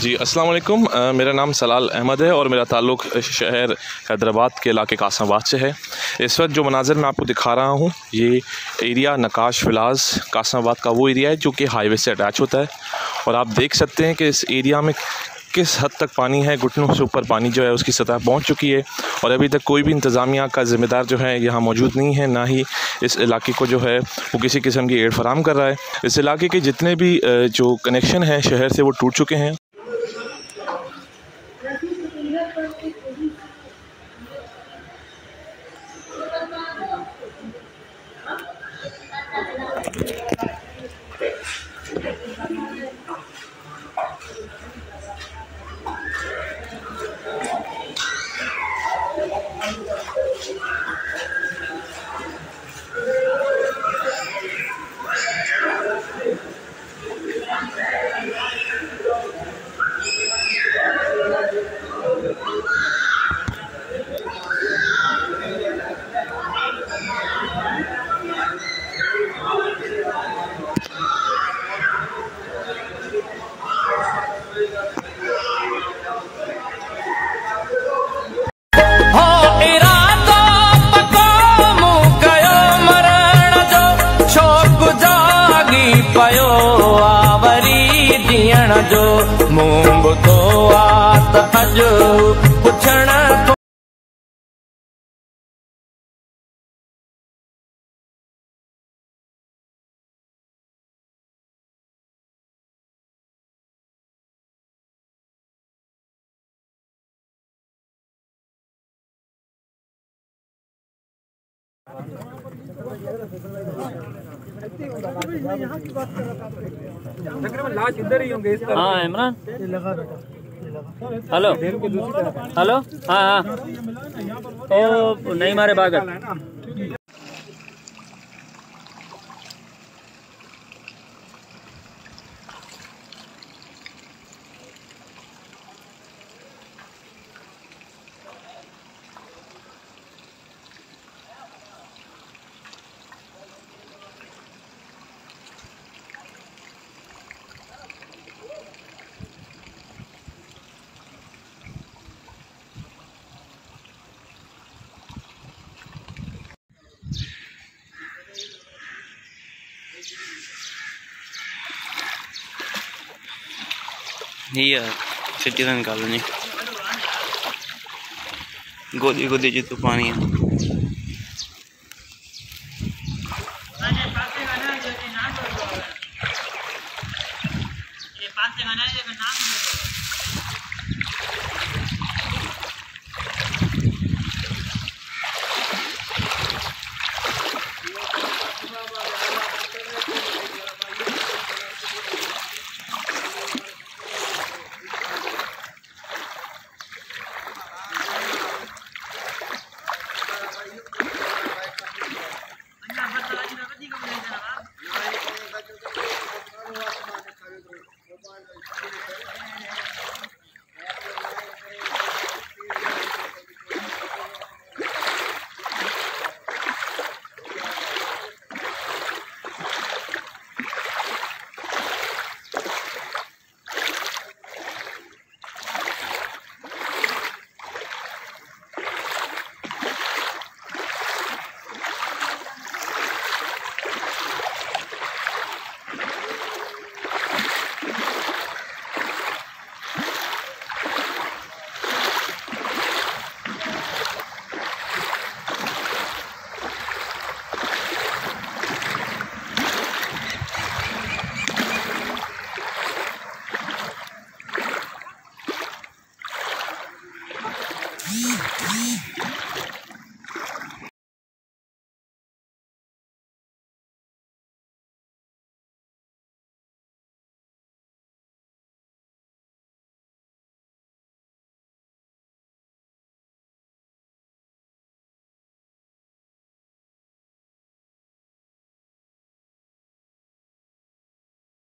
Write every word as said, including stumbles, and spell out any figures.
जी अस्सलाम वालेकुम। मेरा नाम सलाल अहमद है और मेरा ताल्लुक़ शहर हैदराबाद के इलाके कासमाबाद से है। इस वक्त जो मनाज़र मैं आपको दिखा रहा हूँ ये एरिया नकाश विलास कासमाबाद का वो एरिया है जो कि हाईवे से अटैच होता है। और आप देख सकते हैं कि इस एरिया में किस हद तक पानी है, घुटनों से ऊपर पानी जो है उसकी सतह पहुंच चुकी है। और अभी तक कोई भी इंतज़ामिया का ज़िम्मेदार जो है यहाँ मौजूद नहीं है, ना ही इस इलाके को जो है वो किसी किस्म की एड फराहम कर रहा है। इस इलाके के जितने भी जो कनेक्शन हैं शहर से वो टूट चुके हैं। पयो आवरी दियण जो मूंग तो आत अज पुछण लाश इधर ही होंगे इस तरफ। हाँ इमरान, हेलो हेलो, हाँ हाँ ओ नहीं मारे बागत। ये सिटीजन कॉलोनी गोदी गोदी जी तो पानी है।